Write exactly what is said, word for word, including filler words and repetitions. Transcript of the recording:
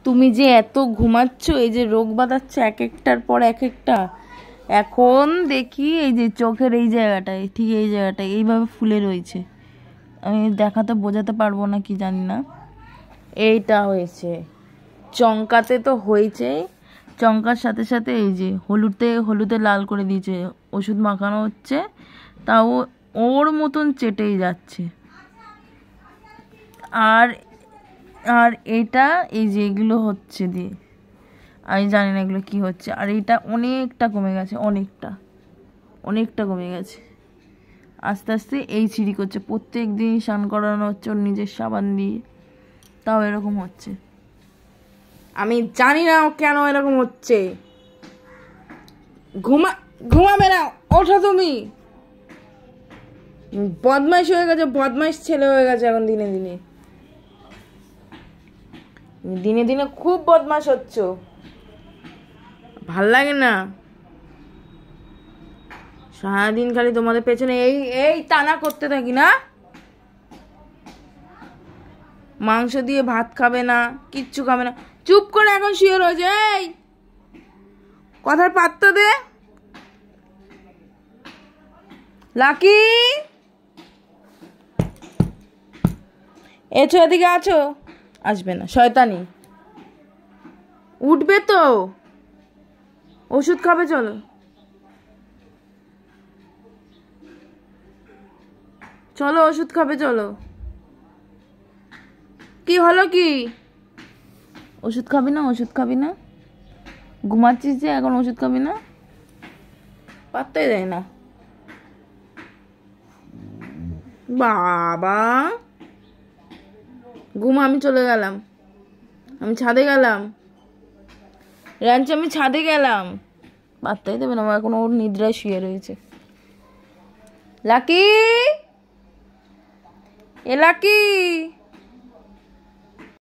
তুমি যে এত ঘুমাচ্ছ, এই যে রোগ বাঁধাচ্ছ এক একটার পর এক একটা, এখন দেখি এই যে চোখের এই জায়গাটায়, ঠিক এই জায়গাটায় এইভাবে ফুলে রয়েছে। আমি দেখাতে বোঝাতে পারবো না কি জানি না। এইটা হয়েছে চঙ্কাতে, তো হয়েছেই। চঙ্কার সাথে সাথে এই যে হলুদে হলুদে লাল করে দিয়েছে, ওষুধ মাখানো হচ্ছে, তাও ওর মতন চেটেই যাচ্ছে। আর আর এটা এই যে এগুলো হচ্ছে দিয়ে, আমি জানি না এগুলো কি হচ্ছে। আর এটা অনেকটা কমে গেছে, অনেকটা অনেকটা কমে গেছে। আস্তে আস্তে এই ছিঁড়ি করছে, প্রত্যেক দিন স্নান করানো হচ্ছে ওর নিজের সাবান দিয়ে, তাও এরকম হচ্ছে। আমি জানি না কেন এরকম হচ্ছে। ঘুমা ঘুমাবে না, ওঠো তুমি। বদমাইশ হয়ে গেছে, বদমাইশ ছেলে হয়ে গেছে এখন দিনে দিনে দিনে দিনে খুব বদমাশ হচ্ছ, ভাল লাগে না। সারাদিন খালি তোমাদের পেছনে এই এই টানা করতে থাকি না। মাংস দিয়ে ভাত খাবে না, কিচ্ছু খাবে না, চুপ করে এখন শুয়ে রয়েছে। এই কথার পাত্র দে। লাকি, এছো এদিকে, আছো? আসবে না, শয়তানি। উঠবে তো, ওষুধ খাবে, চলো চলো ওষুধ খাবে, চলো। কি হলো কি? ওষুধ খাবি না? ওষুধ খাবি না? ঘুমাচ্ছিস যে এখন, ওষুধ খাবি না? পাত্তাই দেয় না বাবা। ঘুমা, আমি চলে গেলাম, আমি ছাদে গেলাম, রাঞ্চি আমি ছাদে গেলাম। পাত্তাই দেবে না, আমার এখন ওর নিদ্রায় শুয়ে রয়েছে। লাকি, এ লাকি।